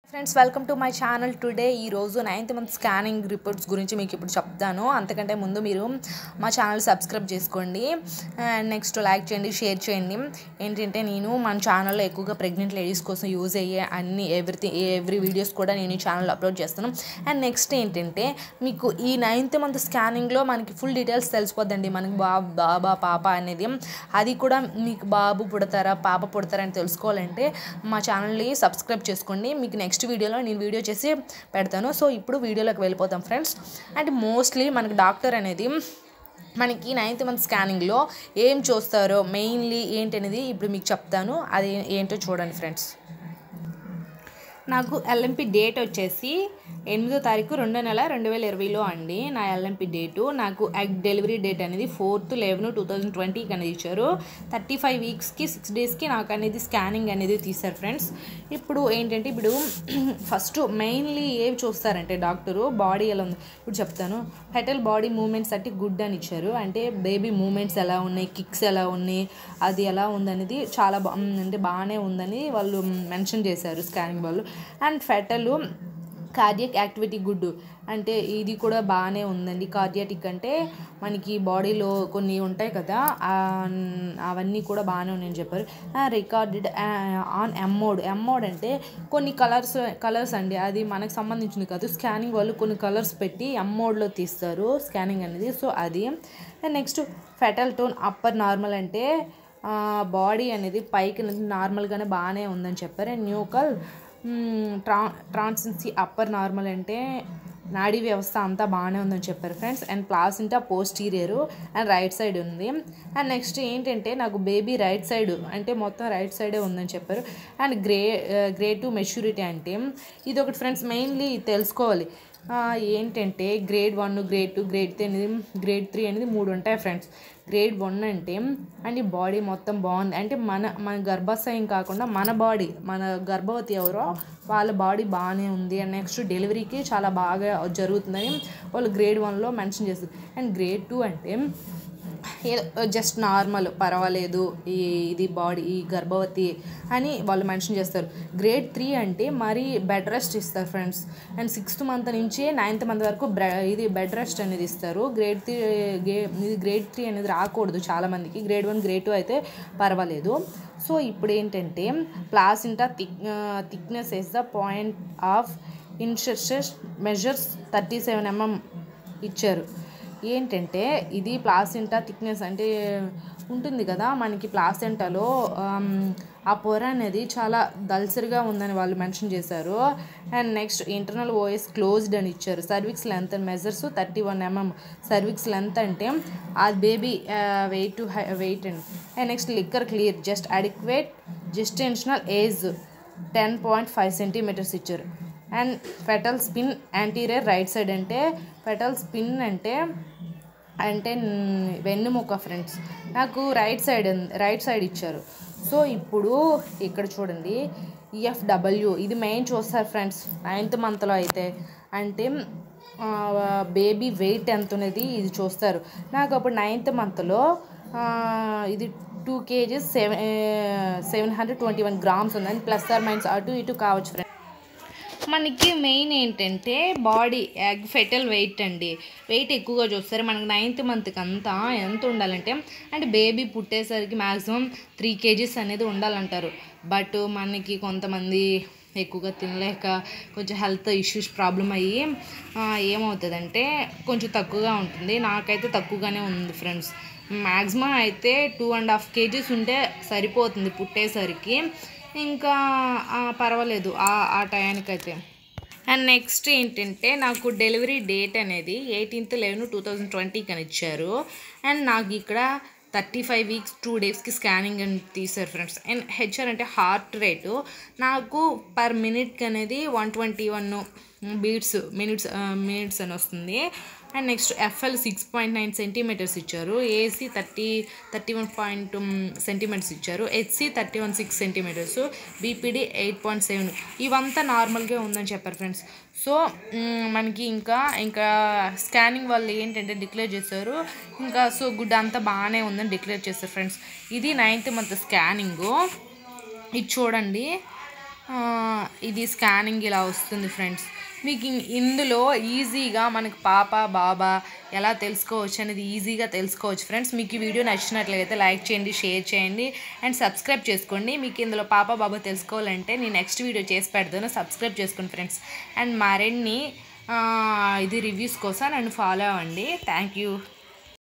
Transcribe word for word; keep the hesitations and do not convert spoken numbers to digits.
Friends welcome to my channel. Today ఈరోజు ninth month scanning reports గురించి మీకు ఇప్పుడు చెప్తాను. అంతకంటే ముందు మీరు మా ఛానల్ సబ్స్క్రైబ్ చేసుకోండి అండ్ నెక్స్ట్ లైక్ చేయండి, షేర్ చేయండి. ఏంటంటే నేను మన ఛానల్లో ఎక్కువగా ప్రెగ్నెంట్ లేడీస్ కోసం యూజ్ అయ్యే అన్ని ఎవ్రీథింగ్ ఎవ్రీ వీడియోస్ కూడా నేను ఈ ఛానల్లో అప్లోడ్ చేస్తాను. అండ్ నెక్స్ట్ ఏంటంటే మీకు ఈ నైన్త్ మంత్ స్కానింగ్లో మనకి ఫుల్ డీటెయిల్స్ తెలిసిపోద్దండి. మనకి బాబు బాబా పాప అనేది, అది కూడా మీకు బాబు పుడతారా పాప పుడతారా అని తెలుసుకోవాలంటే మా ఛానల్ని సబ్స్క్రైబ్ చేసుకోండి. మీకు నెక్స్ట్ వీడియోలో నేను వీడియో చేసి పెడతాను. సో ఇప్పుడు వీడియోలోకి వెళ్ళిపోతాం ఫ్రెండ్స్. అండ్ మోస్ట్లీ మనకి డాక్టర్ అనేది మనకి నైన్త్ మంత్ స్కానింగ్లో ఏం చూస్తారో మెయిన్లీ ఏంటనేది ఇప్పుడు మీకు చెప్తాను. అది ఏంటో చూడండి ఫ్రెండ్స్. నాకు ఎల్ఎంపి డేట్ వచ్చేసి ఎనిమిదో తారీఖు రెండో నెల రెండు వేల ఇరవైలో అండి నా ఎల్ఎంపి డేటు. నాకు ఎగ్ డెలివరీ డేట్ అనేది ఫోర్త్ లెవెన్ టూ థౌజండ్ ట్వంటీకి అనేది ఇచ్చారు. థర్టీ ఫైవ్ వీక్స్కి సిక్స్ డేస్కి నాకు అనేది స్కానింగ్ అనేది తీశారు ఫ్రెండ్స్. ఇప్పుడు ఏంటంటే ఇప్పుడు ఫస్ట్ మెయిన్లీ ఏవి చూస్తారంటే డాక్టరు బాడీ ఎలా ఉంది ఇప్పుడు చెప్తాను. ఫెటల్ బాడీ మూమెంట్స్ అంటే గుడ్ అని ఇచ్చారు. అంటే బేబీ మూమెంట్స్ ఎలా ఉన్నాయి, కిక్స్ ఎలా ఉన్నాయి, అది ఎలా ఉందనేది చాలా బా అంటే బాగానే ఉందని వాళ్ళు మెన్షన్ చేశారు స్కానింగ్ వాళ్ళు. And fetal cardiac activity good అంటే ఇది కూడా బాగానే ఉందండి. కార్డియాటిక్ అంటే మనకి బాడీలో కొన్ని ఉంటాయి కదా, అవన్నీ కూడా బాగానే ఉన్నాయని చెప్పారు. రికార్డెడ్ ఆన్ ఎమ్మోడ్ ఎమ్మోడ్ అంటే కొన్ని కలర్స్ కలర్స్ అండి, అది మనకు సంబంధించింది కాదు. స్కానింగ్ వాళ్ళు కొన్ని కలర్స్ పెట్టి ఎమ్మోడ్లో తీస్తారు స్కానింగ్ అనేది. సో అది next fetal tone upper normal అంటే బాడీ అనేది పైకి నార్మల్గానే బాగానే ఉందని చెప్పారు. అండ్ న్యూకల్ ట్రా ట్రాన్సెన్సీ అప్పర్ నార్మల్ అంటే నాడీ వ్యవస్థ అంతా బాగానే ఉందని చెప్పారు friends. And placenta posterior and right side ఉంది. అండ్ నెక్స్ట్ ఏంటంటే నాకు బేబీ రైట్ సైడ్ అంటే మొత్తం రైట్ సైడే ఉందని చెప్పారు. And grey grey two maturity అంటే ఇది ఒకటి ఫ్రెండ్స్ మెయిన్లీ తెలుసుకోవాలి. ఏంటంటే grade one, grade two, grade three అనేది గ్రేడ్ త్రీ అనేది మూడు ఉంటాయి ఫ్రెండ్స్. గ్రేడ్ వన్ అంటే అండ్ ఈ బాడీ మొత్తం బాగుంది అంటే మన మన గర్భాశయం కాకుండా మన బాడీ మన గర్భవతి ఎవరో వాళ్ళ బాడీ బాగానే ఉంది. అండ్ నెక్స్ట్ డెలివరీకి చాలా బాగా జరుగుతుందని వాళ్ళు గ్రేడ్ వన్లో మెన్షన్ చేస్తారు. అండ్ గ్రేడ్ టూ అంటే జస్ట్ నార్మల్ పర్వాలేదు ఈ ఇది బాడీ ఈ గర్భవతి అని వాళ్ళు మెన్షన్ చేస్తారు. గ్రేడ్ త్రీ అంటే మరీ బెడ్ రెస్ట్ ఇస్తారు ఫ్రెండ్స్. అండ్ సిక్స్త్ మంత్ నుంచి నైన్త్ మంత్ వరకు ఇది బెడ్ రెస్ట్ అనేది ఇస్తారు. గ్రేడ్ త్రీ ఇది గ్రేడ్ త్రీ అనేది రాకూడదు చాలామందికి. గ్రేడ్ వన్ గ్రేడ్ టూ అయితే పర్వాలేదు. సో ఇప్పుడు ఏంటంటే placenta thick thickness is the point of insertion measures thirty seven mm ఇచ్చారు. ఏంటంటే ఇది ప్లాసెంటా థిక్నెస్ అంటే ఉంటుంది కదా మనకి ప్లాసెంటాలో ఆ పొర అనేది చాలా దల్సరిగా ఉందని వాళ్ళు మెన్షన్ చేశారు. And next internal OS closed అని ఇచ్చారు. Cervix length and measures thirty one mm. Cervix length అంటే ఆ baby weight to weight and and next liquor clear just adequate gestational age ten point five centimetres ఇచ్చారు. And fetal spine anterior right side అంటే fetal spine అంటే అంటే వెన్నుముక friends. నాకు right side right side ఇచ్చారు. So ఇప్పుడు ఇక్కడ చూడండి ఈఎఫ్డబ్ల్యూ ఇది మెయిన్ చూస్తారు ఫ్రెండ్స్ నైన్త్ మంత్లో అయితే. అంటే బేబీ వెయిట్ ఎంత ఉన్నది ఇది చూస్తారు. నాకు అప్పుడు నైన్త్ మంత్లో ఇది two kgs seven seven hundred twenty one grams ఉందని ప్లస్ ఆర్ మైనస్ అటు ఇటు కావచ్చు ఫ్రెండ్స్. మనకి మెయిన్ ఏంటంటే బాడీ ఎగ్ ఫెటల్ వెయిట్ అండి, వెయిట్ ఎక్కువగా చూస్తారు మనకి నైన్త్ మంత్కి అంతా ఎంత ఉండాలంటే అంటే బేబీ పుట్టేసరికి మ్యాక్సిమం త్రీ కేజీస్ అనేది ఉండాలంటారు. బట్ మనకి కొంతమంది ఎక్కువగా తినలేక కొంచెం హెల్త్ ఇష్యూస్ ప్రాబ్లం అయ్యి ఏమవుతుందంటే కొంచెం తక్కువగా ఉంటుంది. నాకైతే తక్కువగానే ఉంది ఫ్రెండ్స్. మ్యాక్సిమం అయితే టూ అండ్ హాఫ్ కేజీస్ ఉంటే సరిపోతుంది పుట్టేసరికి, ఇంకా పర్వాలేదు ఆ టయానికైతే. అండ్ నెక్స్ట్ ఏంటంటే నాకు డెలివరీ డేట్ అనేది ఎయిటీన్త్ లెవెన్ టూ థౌజండ్ ట్వంటీకి అని ఇచ్చారు. అండ్ నాకు ఇక్కడ థర్టీ ఫైవ్ వీక్స్ టూ డేస్కి స్కానింగ్ అని తీశారు ఫ్రెండ్స్. అండ్ హెచ్ఆర్ అంటే హార్ట్ రేటు నాకు పర్ మినిట్కి అనేది one twenty one beats minutes minutes అని వస్తుంది. And next FL six point nine centimetres ఇచ్చారు. AC thirty thirty one point centimetres ఇచ్చారు. HC thirty one six centimetres. BPD eight point seven ఇవంతా నార్మల్గా ఉందని చెప్పారు ఫ్రెండ్స్. సో మనకి ఇంకా ఇంకా స్కానింగ్ వాళ్ళు ఏంటంటే డిక్లేర్ చేశారు ఇంకా సో గుడ్ అంతా బాగానే ఉందని డిక్లేర్ చేశారు ఫ్రెండ్స్. ఇది నైన్త్ మంత్ స్కానింగు. ఇది చూడండి ఇది స్కానింగ్ ఇలా వస్తుంది ఫ్రెండ్స్. మీకు ఇందులో ఈజీగా మనకు పాప బాబా ఎలా తెలుసుకోవచ్చు అనేది ఈజీగా తెలుసుకోవచ్చు ఫ్రెండ్స్. మీకు ఈ వీడియో నచ్చినట్లయితే లైక్ చేయండి, షేర్ చేయండి అండ్ సబ్స్క్రైబ్ చేసుకోండి. మీకు ఇందులో పాప బాబా తెలుసుకోవాలంటే నేను నెక్స్ట్ వీడియో చేసి పెడతాను, సబ్స్క్రైబ్ చేసుకోండి ఫ్రెండ్స్. అండ్ మరిన్ని ఇది రివ్యూస్ కోసం నన్ను ఫాలో అవ్వండి. Thank you.